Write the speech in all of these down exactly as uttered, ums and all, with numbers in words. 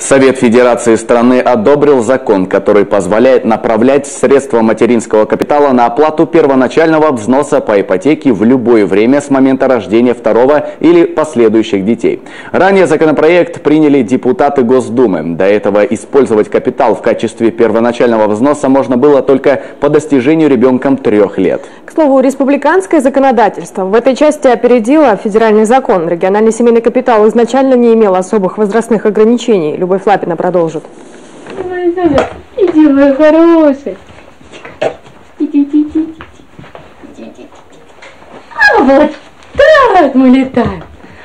Совет Федерации страны одобрил закон, который позволяет направлять средства материнского капитала на оплату первоначального взноса по ипотеке в любое время с момента рождения второго или последующих детей. Ранее законопроект приняли депутаты Госдумы. До этого использовать капитал в качестве первоначального взноса можно было только по достижению ребенком трех лет. К слову, республиканское законодательство в этой части опередило федеральный закон. Региональный семейный капитал изначально не имел особых возрастных ограничений. Любовь Лапина продолжит. Иди, мой хороший. Иди, иди, иди, иди, иди. А вот так мы летаем.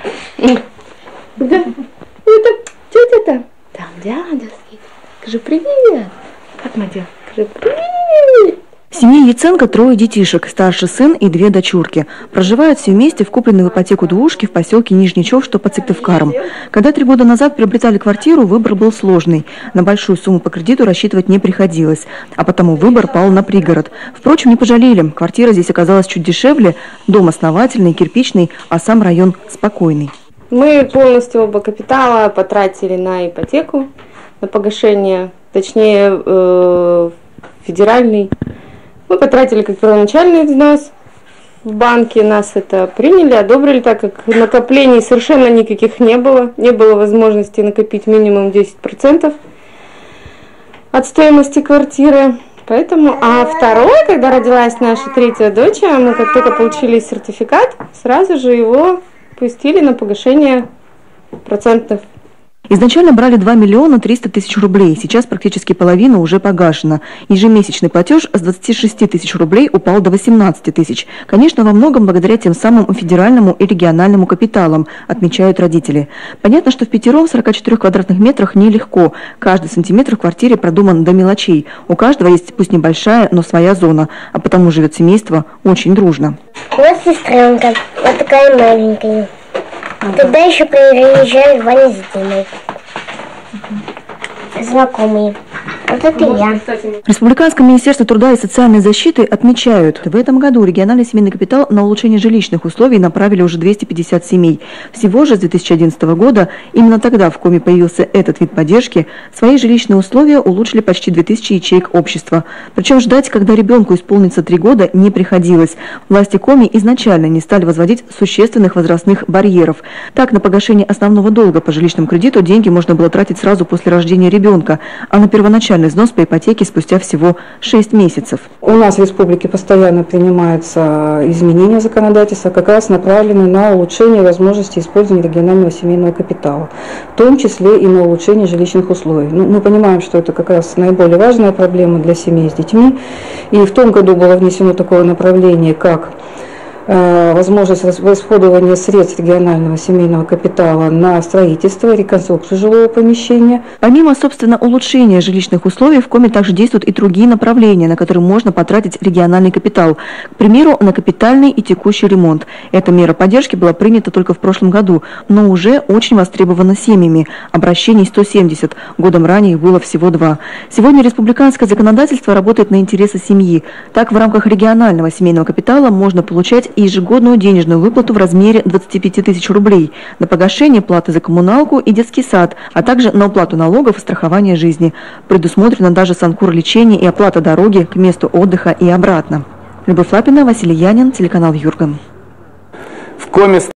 Да, это тетя там. Там дядя сидит. Скажи привет. Как Матя? Скажи привет. В семье Яценко трое детишек, старший сын и две дочурки. Проживают все вместе в купленной в ипотеку двушке в поселке Нижний Чов, что под Сыктывкаром. Когда три года назад приобретали квартиру, выбор был сложный. На большую сумму по кредиту рассчитывать не приходилось, а потому выбор пал на пригород. Впрочем, не пожалели. Квартира здесь оказалась чуть дешевле, дом основательный, кирпичный, а сам район спокойный. Мы полностью оба капитала потратили на ипотеку, на погашение, точнее э, федеральный. Мы потратили как первоначальный взнос в банке, нас это приняли, одобрили, так как накоплений совершенно никаких не было. Не было возможности накопить минимум десять процентов от стоимости квартиры. Поэтому, а второй, когда родилась наша третья дочь, мы как только получили сертификат, сразу же его пустили на погашение процентов. Изначально брали два миллиона триста тысяч рублей, сейчас практически половина уже погашена. Ежемесячный платеж с двадцати шести тысяч рублей упал до восемнадцати тысяч. Конечно, во многом благодаря тем самым федеральному и региональному капиталам, отмечают родители. Понятно, что в пятером в сорока четырёх квадратных метрах нелегко. Каждый сантиметр в квартире продуман до мелочей. У каждого есть пусть небольшая, но своя зона, а потому живет семейство очень дружно. У нас сестренка, вот такая маленькая. Тогда еще приезжали Ваня с Димой. Знакомые. Вот это я. Республиканское министерство труда и социальной защиты отмечают, в этом году региональный семейный капитал на улучшение жилищных условий направили уже двести пятьдесят семей. Всего же с две тысячи одиннадцатого года, именно тогда в Коми появился этот вид поддержки, свои жилищные условия улучшили почти две тысячи ячеек общества. Причем ждать, когда ребенку исполнится три года, не приходилось. Власти Коми изначально не стали возводить существенных возрастных барьеров. Так, на погашение основного долга по жилищному кредиту деньги можно было тратить сразу после рождения ребенка, а на первоначальный взнос по ипотеке спустя всего шесть месяцев. У нас в республике постоянно принимаются изменения законодательства, как раз направленные на улучшение возможности использования регионального семейного капитала, в том числе и на улучшение жилищных условий. Ну, мы понимаем, что это как раз наиболее важная проблема для семей с детьми. И в том году было внесено такое направление, как возможность расходования средств регионального семейного капитала на строительство и реконструкцию жилого помещения. Помимо, собственно, улучшения жилищных условий, в Коми также действуют и другие направления, на которые можно потратить региональный капитал. К примеру, на капитальный и текущий ремонт. Эта мера поддержки была принята только в прошлом году, но уже очень востребована семьями. Обращений сто семьдесят, годом ранее их было всего два. Сегодня республиканское законодательство работает на интересы семьи. Так, в рамках регионального семейного капитала можно получать и ежегодную денежную выплату в размере двадцати пяти тысяч рублей на погашение платы за коммуналку и детский сад, а также на уплату налогов и страхование жизни. Предусмотрено даже санкур-лечение и оплата дороги к месту отдыха и обратно. Любовь Лапина, Василий Янин, телеканал Юрган. В Коми